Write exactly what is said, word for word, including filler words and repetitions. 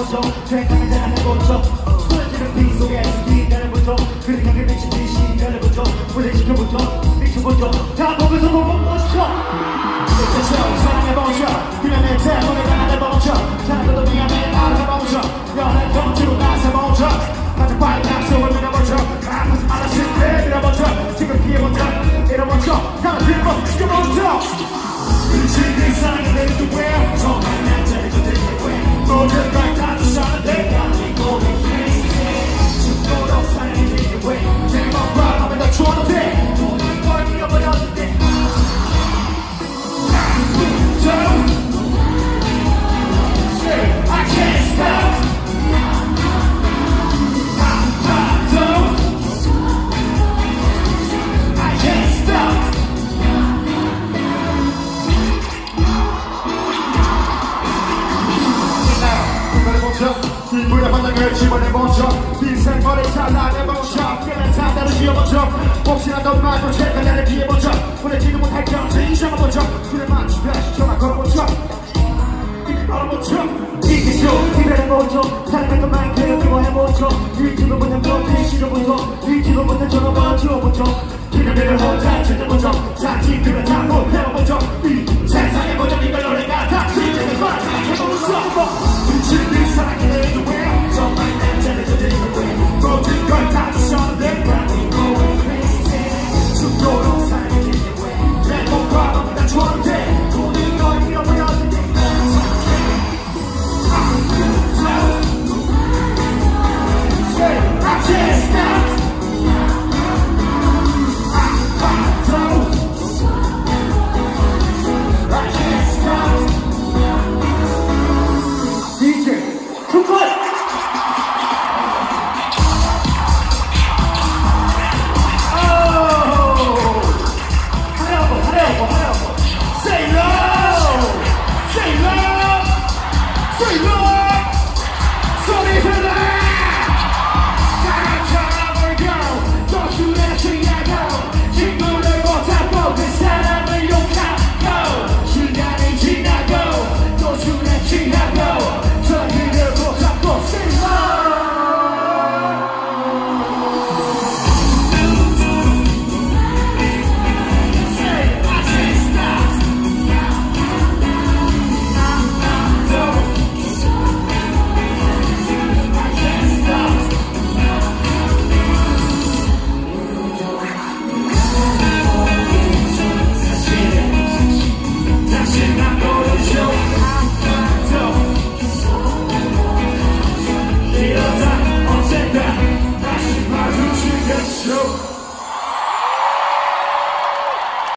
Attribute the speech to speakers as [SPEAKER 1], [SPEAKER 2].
[SPEAKER 1] 해보죠. 세상을 잘 해보죠. 쏟아지는 비 속에서 기다려보죠. 그들에게 미친 듯이 시간해보죠. 분리시켜보죠. 미쳐보죠. 다 보면서 보보죠. 그래서 사랑해보죠. 그냥 내 때문에 당해보죠. 사랑도 미안해 알아보죠. 연애 범주로 나서보죠. 가장 빨리 약속을 믿어보죠. 아프지 말았을 때 밀어보죠. 지금 피해보죠. 잃어보죠. 다른 뒤로 죽여보죠. 지금 사랑이 되는 왜 정말 난 잘해줘 되는 왜 모든 걸 다 주셨는데 가지고 죽도록 사랑이 되는 왜 제목 바람에 다 주어도 돼 뭘 잃어버렸을 때 I can't stop I can't stop 이불의 바닥을 집어내보죠. 인생머리 잘라내보죠. 깨는 상대로 지어보죠. 혹시나 더 마저 체크를 피해보죠. 보내지도 못할 경제 인정해보죠. 술에 맞추 다시 전화 걸어보죠. 알아보죠. 이기죠. 기다려보죠. 사랑할 것만 괴롭히고 해보죠. 일지도 못한 것들 싫어보죠. 일지도 못한 전화 맞춰보죠. 기다리를 혼자 찾아보죠. 자기 그걸 다 못해보죠. 이 세상에 모든 이걸 노래가 다 시작을 봐. 생각해보죠.